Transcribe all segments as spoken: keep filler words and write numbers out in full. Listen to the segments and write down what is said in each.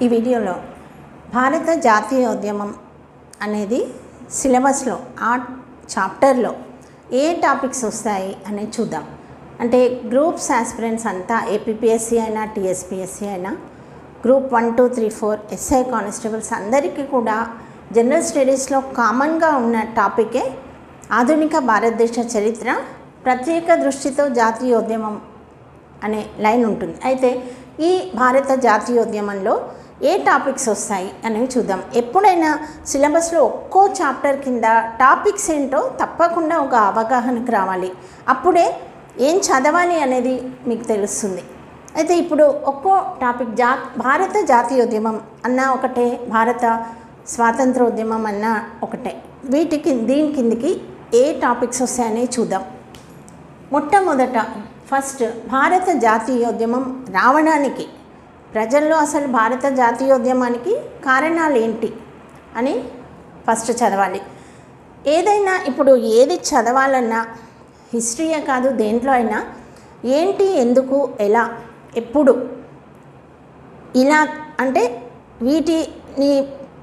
ఈ వీడియోలో భారత జాతీయోద్యమం అనేది సిలబస్లో ఆ చాప్టర్లో ఏ టాపిక్స్ వస్తాయి అనేది చూద్దాం. అంటే గ్రూప్స్ ఆస్పిరెంట్స్ అంతా ఏపీపీఎస్సీ అయినా టీఎస్పీఎస్సీ అయినా group one two three four SI constables అందరికీ కూడా జనరల్ స్టడీస్లో కామన్గా ఉన్న టాపికే ఆధునిక భారతదేశ చరిత్ర, ప్రత్యేక దృష్టితో జాతీయోద్యమం అనే లైన్ ఉంటుంది. అయితే ఈ భారత జాతీయోద్యమంలో ఏ టాపిక్స్ వస్తాయి అనేవి చూద్దాం. ఎప్పుడైనా సిలబస్లో ఒక్కో చాప్టర్ కింద టాపిక్స్ ఏంటో తప్పకుండా ఒక అవగాహనకు రావాలి. అప్పుడే ఏం చదవాలి అనేది మీకు తెలుస్తుంది. అయితే ఇప్పుడు ఒక్కో టాపిక్ జా భారత జాతీయోద్యమం అన్న ఒకటే, భారత స్వాతంత్రోద్యమం అన్న ఒకటే. వీటికి దీని కిందికి ఏ టాపిక్స్ వస్తాయని చూద్దాం. మొట్టమొదట ఫస్ట్ భారత జాతీయోద్యమం రావడానికి, ప్రజల్లో అసలు భారత జాతీయోద్యమానికి కారణాలు ఏంటి అని ఫస్ట్ చదవాలి. ఏదైనా ఇప్పుడు ఏది చదవాలన్నా హిస్టరీయే కాదు, దేంట్లో అయినా ఏంటి, ఎందుకు, ఎలా, ఎప్పుడు, ఇలా అంటే వీటిని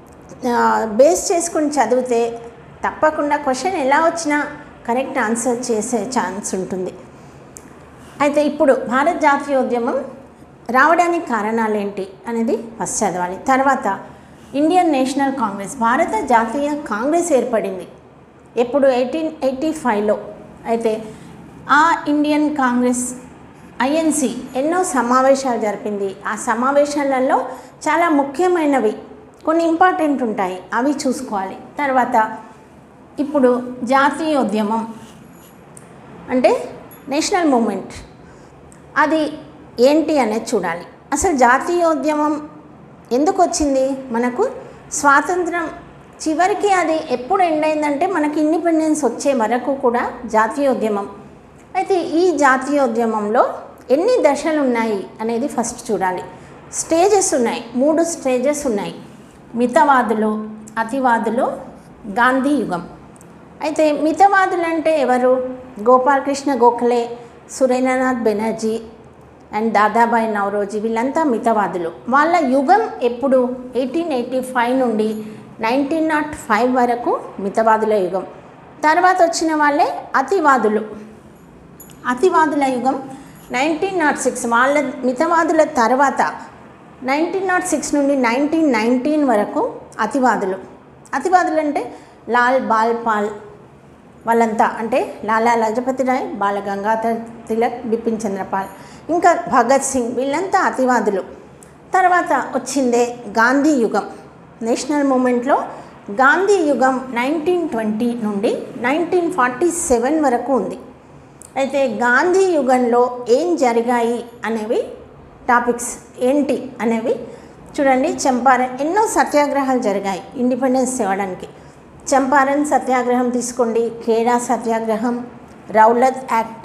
బేస్ చేసుకుని చదివితే తప్పకుండా క్వశ్చన్ ఎలా వచ్చినా కరెక్ట్ ఆన్సర్ చేసే ఛాన్స్ ఉంటుంది. అయితే ఇప్పుడు భారత జాతీయోద్యమం రావడానికి కారణాలు ఏంటి అనేది ఫస్ట్ చదవాలి. తర్వాత ఇండియన్ నేషనల్ కాంగ్రెస్, భారత జాతీయ కాంగ్రెస్ ఏర్పడింది ఎప్పుడు ఎయిటీన్ ఎయిటీ ఫైవ్లో. అయితే ఆ ఇండియన్ కాంగ్రెస్ ఐఎన్సి ఎన్నో సమావేశాలు జరిపింది. ఆ సమావేశాలలో చాలా ముఖ్యమైనవి కొన్ని ఇంపార్టెంట్ ఉంటాయి, అవి చూసుకోవాలి. తర్వాత ఇప్పుడు జాతీయోద్యమం అంటే నేషనల్ మూమెంట్, అది ఏంటి అనేది చూడాలి. అసలు జాతీయోద్యమం ఎందుకు వచ్చింది? మనకు స్వాతంత్రం చివరికి అది ఎప్పుడు ఎండ్ అయిందంటే మనకి ఇండిపెండెన్స్ వచ్చే వరకు కూడా జాతీయోద్యమం. అయితే ఈ జాతీయోద్యమంలో ఎన్ని దశలు ఉన్నాయి అనేది ఫస్ట్ చూడాలి. స్టేజెస్ ఉన్నాయి, మూడు స్టేజెస్ ఉన్నాయి: మితవాదులు, అతివాదులు, గాంధీ యుగం. అయితే మితవాదులు అంటే ఎవరు? గోపాలకృష్ణ గోఖలే, సురేంద్రనాథ్ బెనర్జీ అండ్ దాదాబాయి నౌరోజీ, వీళ్ళంతా మితవాదులు. వాళ్ళ యుగం ఎప్పుడు? ఎయిటీన్ ఎయిటీ ఫైవ్ నుండి నైన్టీన్ నాట్ ఫైవ్ వరకు మితవాదుల యుగం. తర్వాత వచ్చిన వాళ్ళే అతివాదులు. అతివాదుల యుగం నైన్టీన్ నాట్ సిక్స్. వాళ్ళ మితవాదుల తర్వాత నైన్టీన్ నాట్ సిక్స్ నుండి నైన్టీన్ నైన్టీన్ వరకు అతివాదులు. అతివాదులు అంటే లాల్ బాల్ పాల్ వాళ్ళంతా, అంటే లాలా లజపతి రాయ్, బాల గంగాధర్ తిలక్, బిపిన్ చంద్రపాల్, ఇంకా భగత్ సింగ్, వీళ్ళంతా అతివాదులు. తర్వాత వచ్చిందే గాంధీ యుగం. నేషనల్ మూమెంట్లో గాంధీ యుగం నైన్టీన్ ట్వంటీ నుండి నైన్టీన్ ఫార్టీ సెవెన్ వరకు ఉంది. అయితే గాంధీ యుగంలో ఏం జరిగాయి అనేవి టాపిక్స్ ఏంటి అనేవి చూడండి. చంపారన్, ఎన్నో సత్యాగ్రహాలు జరిగాయి ఇండిపెండెన్స్ ఇవ్వడానికి. చంపారన్ సత్యాగ్రహం తీసుకోండి, ఖేడా సత్యాగ్రహం, రౌలత్ యాక్ట్,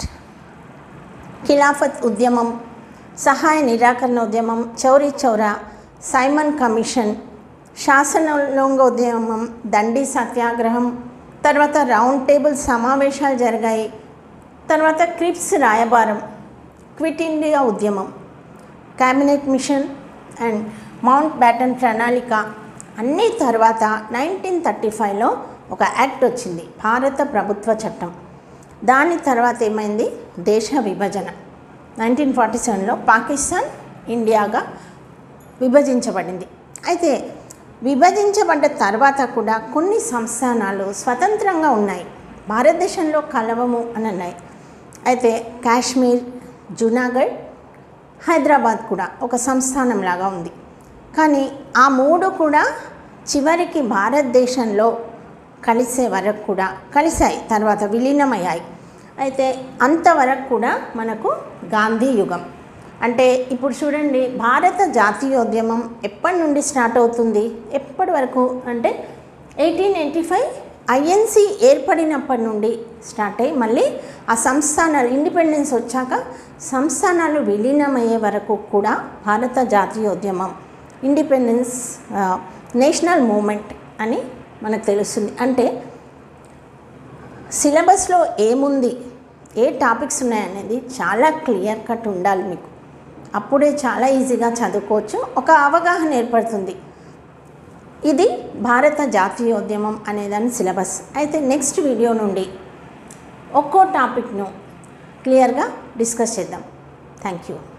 ఖిలాఫత్ ఉద్యమం, సహాయ నిరాకరణ ఉద్యమం, చౌరీ చౌరా, సైమన్ కమిషన్, శాసనోల్లంఘ ఉద్యమం, దండి సత్యాగ్రహం, తర్వాత రౌండ్ టేబుల్ సమావేశాలు జరిగాయి. తర్వాత క్రిప్స్ రాయబారం, క్విట్ ఇండియా ఉద్యమం, cabinet mission and Mountbatten ప్రణాళిక అన్నీ. తర్వాత నైన్టీన్ థర్టీ ఫైవ్లో ఒక యాక్ట్ వచ్చింది, భారత ప్రభుత్వ చట్టం. దాని తర్వాత ఏమైంది? దేశ విభజన. నైన్టీన్ ఫార్టీ సెవెన్లో పాకిస్తాన్ ఇండియాగా విభజించబడింది. అయితే విభజించబడ్డ తర్వాత కూడా కొన్ని సంస్థానాలు స్వతంత్రంగా ఉన్నాయి, భారతదేశంలో కలవము అని అన్నాయి. అయితే కాశ్మీర్, జూనాగఢ్, హైదరాబాద్ కూడా ఒక సంస్థానంలాగా ఉంది. కానీ ఆ మూడు కూడా చివరికి భారతదేశంలో కలిసే వరకు కూడా కలిసాయి, తర్వాత విలీనమయ్యాయి. అయితే అంతవరకు కూడా మనకు గాంధీ యుగం. అంటే ఇప్పుడు చూడండి, భారత జాతీయోద్యమం ఎప్పటి నుండి స్టార్ట్ అవుతుంది, ఎప్పటి వరకు అంటే ఎయిటీన్ ఎయిటీ ఫైవ్ ఐఎన్సి ఏర్పడినప్పటి నుండి స్టార్ట్ అయ్యి మళ్ళీ ఆ సంస్థానాలు ఇండిపెండెన్స్ వచ్చాక సంస్థానాలు విలీనమయ్యే వరకు కూడా భారత జాతీయోద్యమం, ఇండిపెండెన్స్ నేషనల్ మూమెంట్ అని మనకు తెలుస్తుంది. అంటే సిలబస్లో ఏముంది, ఏ టాపిక్స్ ఉన్నాయనేది చాలా క్లియర్ కట్ ఉండాలి మీకు. అప్పుడే చాలా ఈజీగా చదువుకోవచ్చు, ఒక అవగాహన ఏర్పడుతుంది. ఇది భారత జాతీయోద్యమం అనేదాని సిలబస్. అయితే నెక్స్ట్ వీడియో నుండి ఒక్కో టాపిక్ను క్లియర్గా డిస్కస్ చేద్దాం. Thank you.